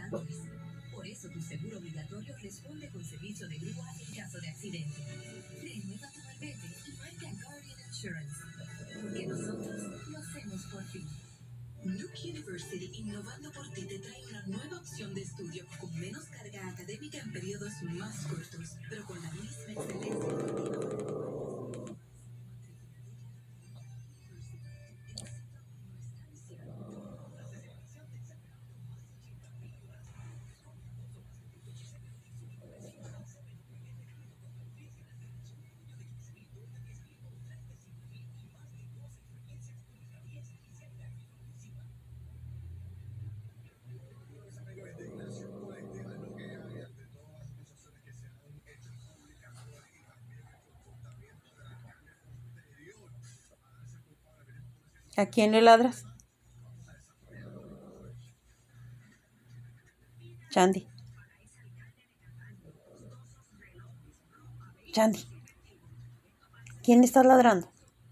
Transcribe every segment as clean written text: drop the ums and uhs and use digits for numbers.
antes. Por eso tu seguro obligatorio responde con servicio de grúa en caso de accidente. Renueva tu malvete y marca Guardian Insurance. Porque nosotros lo hacemos por ti. Duke University, innovando por ti, te trae una nueva opción de estudio con menos carga académica en periodos más cortos, pero con la misma excelencia educativa. ¿A quién le ladras? Chandy. Chandy. ¿Quién le está ladrando?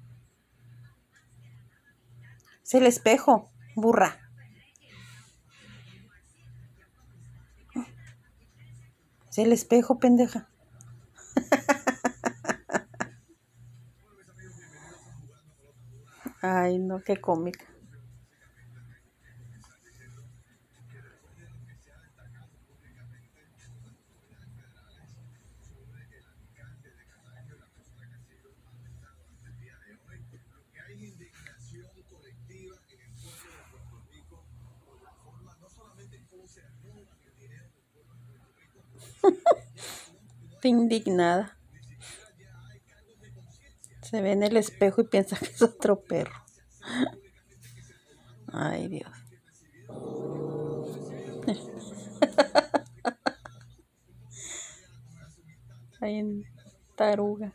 Es el espejo, burra. Es el espejo, pendeja. Ay, no, qué cómica. Está indignada. Se ve en el espejo y piensa que es otro perro. Ay, Dios. Ay, en taruga.